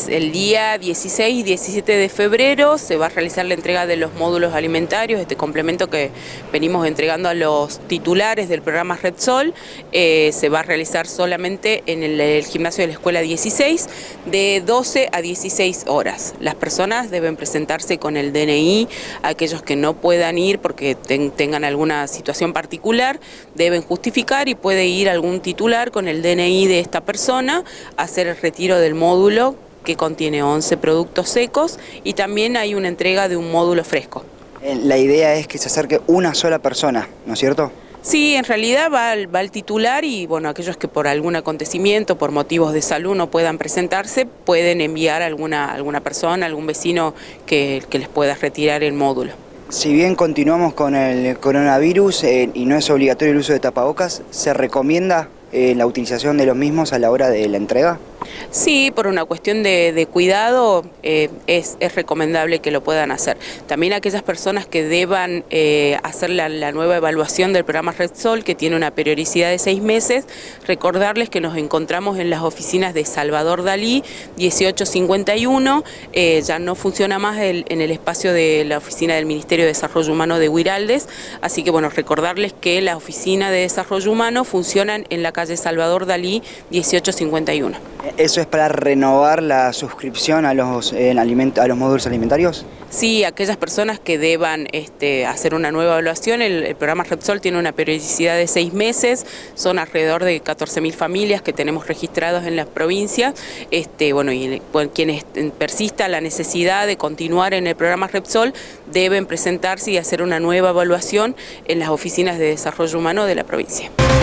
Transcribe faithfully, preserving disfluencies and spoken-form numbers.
el día dieciséis y diecisiete de febrero se va a realizar la entrega de los módulos alimentarios, este complemento que venimos entregando a los titulares del programa Repsol. Eh, se va a realizar solamente en el, el gimnasio de la escuela dieciséis, de doce a dieciséis horas. Las personas deben presentarse con el D N I, aquellos que no puedan ir porque ten, tengan alguna situación particular, deben justificar y puede ir algún titular con el D N I de esta persona a hacer el retiro del módulo, que contiene once productos secos, y también hay una entrega de un módulo fresco. La idea es que se acerque una sola persona, ¿no es cierto? Sí, en realidad va el, va el titular y bueno, aquellos que por algún acontecimiento, por motivos de salud no puedan presentarse, pueden enviar a alguna, alguna persona, algún vecino que, que les pueda retirar el módulo. Si bien continuamos con el coronavirus eh, y no es obligatorio el uso de tapabocas, ¿se recomienda eh, la utilización de los mismos a la hora de la entrega? Sí, por una cuestión de, de cuidado eh, es, es recomendable que lo puedan hacer. También aquellas personas que deban eh, hacer la, la nueva evaluación del programa Repsol, que tiene una periodicidad de seis meses, recordarles que nos encontramos en las oficinas de Salvador Dalí dieciocho cincuenta y uno, eh, ya no funciona más el, en el espacio de la oficina del Ministerio de Desarrollo Humano de Huiraldes, así que bueno, recordarles que la oficina de Desarrollo Humano funcionan en la calle Salvador Dalí dieciocho cincuenta y uno. ¿Eso es para renovar la suscripción a los, eh, a los módulos alimentarios? Sí, aquellas personas que deban este, hacer una nueva evaluación, el, el programa Repsol tiene una periodicidad de seis meses, son alrededor de catorce mil familias que tenemos registrados en las provincias, este, bueno, y bueno, quienes persista la necesidad de continuar en el programa Repsol deben presentarse y hacer una nueva evaluación en las oficinas de desarrollo humano de la provincia.